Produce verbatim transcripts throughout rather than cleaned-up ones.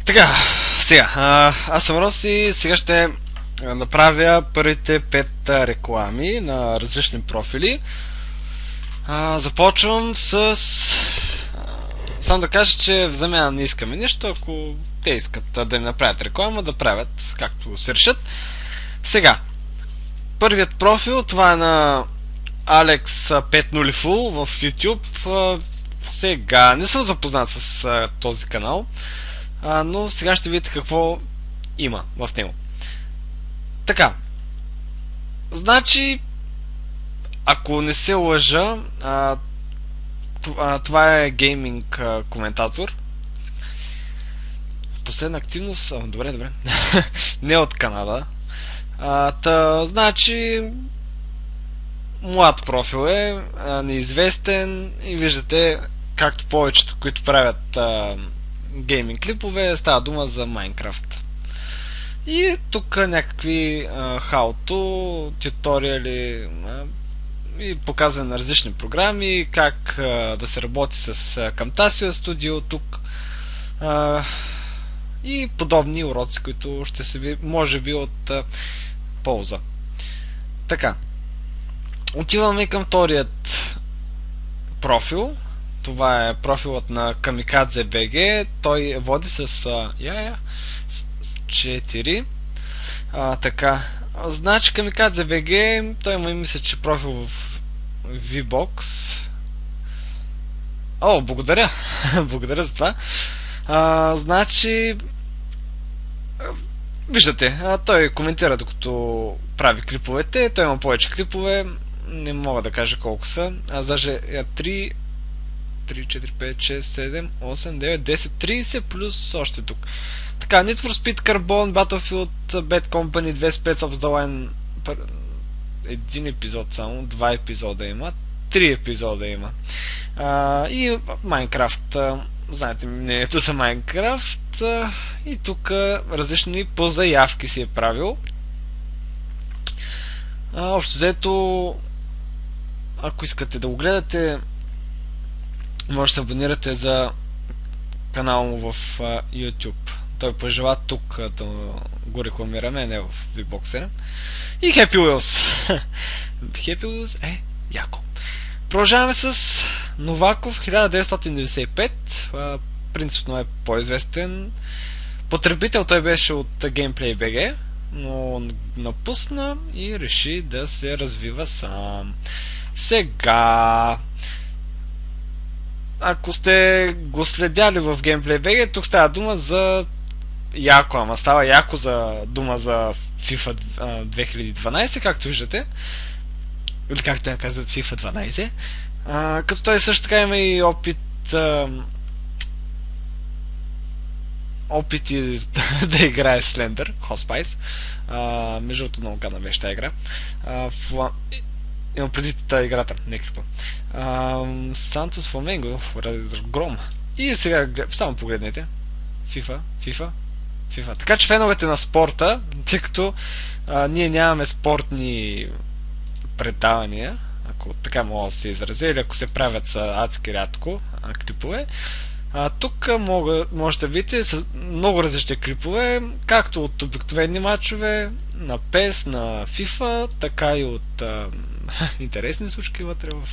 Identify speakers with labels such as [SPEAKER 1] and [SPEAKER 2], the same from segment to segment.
[SPEAKER 1] Така, сега, а, аз съм Рос и сега ще направя първите пет реклами на различни профили. А, започвам с... А, само да кажа, че в замяна не искаме нищо, ако те искат да ни направят реклама, да правят както се решат. Сега, първият профил, това е на Алекс пет нула Full в YouTube. А, сега, не съм запознат с а, този канал. А, но сега ще видите какво има в него. Така. Значи, ако не се лъжа, а, това, това е гейминг а, коментатор. Последна активност... А, добре, добре. Не от Канада. А, та, значи... Млад профил е, а, неизвестен и виждате, както повечето, които правят а, гейминг клипове, става дума за Майнкрафт. И тук някакви how-to, туториали и показване на различни програми, как а, да се работи с Camtasia Studio тук а, и подобни уроци, които ще се ви, може би от а, полза. Така. Отиваме към вторият профил. Това е профилът на Kamikaze би джи. Той води с а, я, я, четири. А, така. Значи Kamikaze би джи, той има, мисля, че профил в VBox. О, благодаря! Благодаря за това. А, значи виждате, а, той коментира докато прави клиповете. Той има повече клипове. Не мога да кажа колко са. Аз даже три, три, четири, пет, шест, седем, осем, девет, десет, тридесет плюс още тук. Така, Need for Speed Carbon, Battlefield, Bad Company, две Spec Ops The Line, един епизод само, два епизода има, три епизода има. А, и Minecraft, знаете мнението за Minecraft, а, и тук различни по заявки си е правил. А, общо взето, ако искате да го гледате, може да се абонирате за канала му в а, YouTube. Той пожела тук да го рекламираме, не в VBox седем. И Happy Wheels. Happy Wheels е яко. Продължаваме с Новаков хиляда деветстотин деветдесет и пет. А, принципно е по-известен потребител. Той беше от Gameplay би джи, но напусна и реши да се развива сам. Сега, ако сте го следяли в Gameplay би джи, тук става дума за яко, ама става яко за дума за FIFA две хиляди и дванадесет, както виждате. Или както я казват, FIFA дванадесет. А, като той също така има и опит а, опити да играе Slender, Hospice. А, между другото много гадна беше тази игра. А, в... Има преди тази играта, не клипа. Santos Flamengo, Гром. И сега само погледнете. FIFA, FIFA, FIFA. Така че феновете на спорта, тъй като а, ние нямаме спортни предавания, ако така мога да се изразя, или ако се правят са адски рядко а, клипове, а, тук мога, може да видите с много различни клипове, както от обикновени мачове, на пес, на FIFA, така и от а, интересни случки вътре в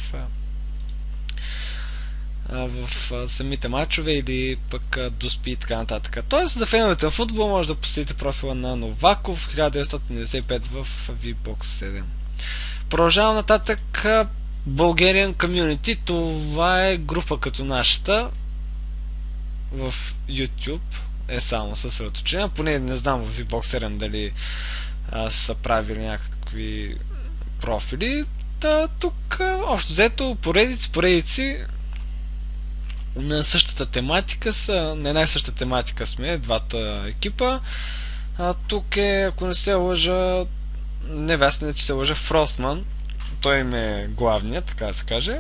[SPEAKER 1] в самите матчове или пък доспи и така нататък. Тоест за феновете на футбол може да посетите профила на Новаков хиляда деветстотин деветдесет и пет в VBox седем. Продължавам нататък. Bulgarian Community. Това е група като нашата в YouTube. Е само съсредоточена. Поне не знам в VBox седем дали а, са правили някакви профили. Та, тук общо взето поредици, поредици на същата тематика са, на една и съща тематика сме, двата екипа. А, тук е, ако не се лъжа, не вясне, че се лъжа, Frostman. Той им е главният, така да се каже.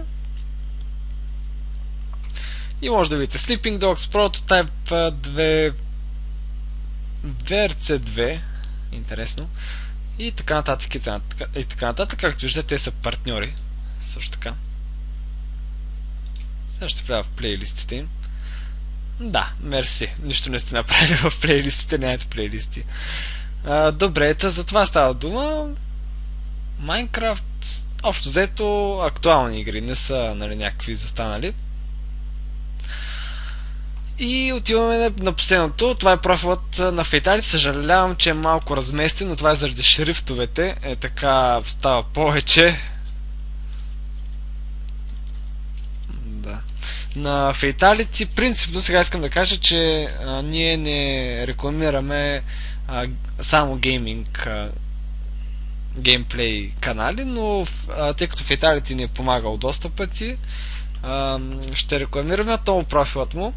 [SPEAKER 1] И може да видите Sleeping Dogs, Prototype две, ви ар си две, интересно. И така нататък, и така, и така нататък. Както виждате, те са партньори. Също така. Сега ще правя в плейлистите им. Да, мерси. Нищо не сте направили в плейлистите, нямате плейлисти. А, добре, та за това става дума. Майнкрафт, общо взето, актуални игри, не са, нали, някакви изостанали. И отиваме на, на последното. Това е профилът на Fatality. Съжалявам, че е малко разместен, но това е заради шрифтовете. Е, така става повече. Да. На Fatality, принципно сега искам да кажа, че а, ние не рекламираме а, само гейминг а, геймплей канали, но а, тъй като Fatality ни е помагал доста пъти, а, ще рекламираме отново профилът му.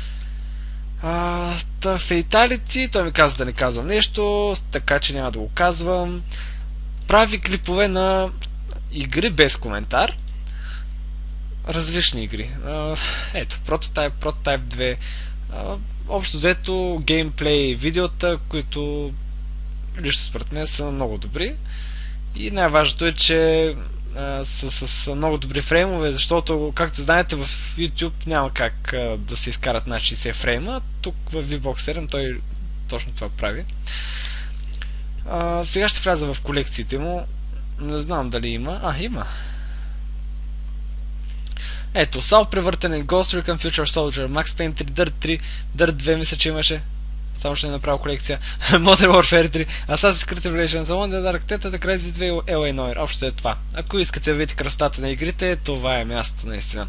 [SPEAKER 1] А, та Fatality, той ми каза да не казвам нещо, така че няма да го казвам. Прави клипове на игри без коментар. Различни игри. А, ето, Prototype, Prototype две. А, общо взето геймплей видеота, които лично според мен са много добри. И най-важното е, че а, с, с, с много добри фреймове, защото, както знаете, в YouTube няма как а, да се изкарат на шейсет фрейма. Тук в ви бокс седем той точно това прави. А, сега ще вляза в колекциите му. Не знам дали има. А, има. Ето, Сал превъртане, Ghost Recon Future Soldier, Max Payne три, Dirt три, Dirt две мисля, че имаше. Само ще не направя колекция. Modern Warfare три, Assassin's Creed Revelations, Alone in the Dark, Teta, The Crysis две, Ел Ей Noir. Общо е това. Ако искате да видите красотата на игрите, това е мястото наистина.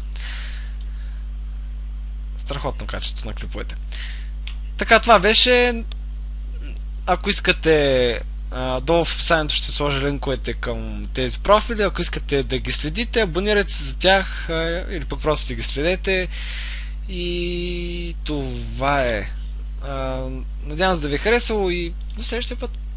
[SPEAKER 1] Страхотно качество на клиповете. Така, това беше. Ако искате, долу в описанието ще сложа линковете към тези профили. Ако искате да ги следите, абонирайте се за тях или пък просто си ги следете. И това е. Надявам се да ви е харесало и до следващия път.